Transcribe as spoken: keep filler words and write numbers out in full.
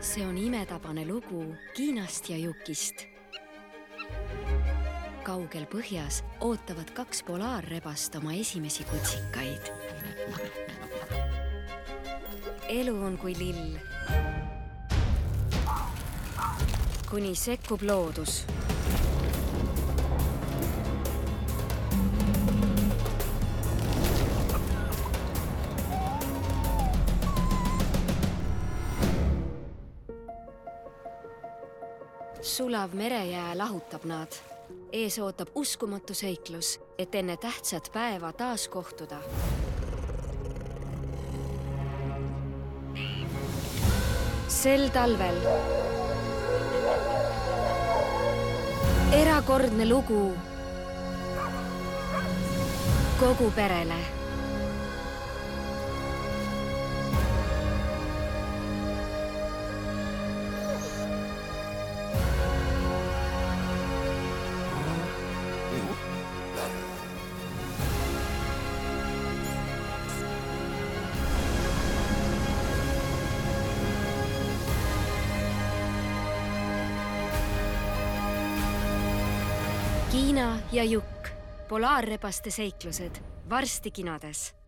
See on imetabane lugu Kiinast ja Jukist. Kaugel põhjas ootavad kaks polaarrebast oma esimesi kutsikaid. Elu on kui lill. Kuni sekkub loodus. Sulav merejää lahutab nad. Ees ootab uskumatu seiklus, et enne tähtsat päeva taas kohtuda. Sel talvel erakordne lugu kogu perele. Kiina ja Jukk, polaarrebaste seiklused, varsti kinodes.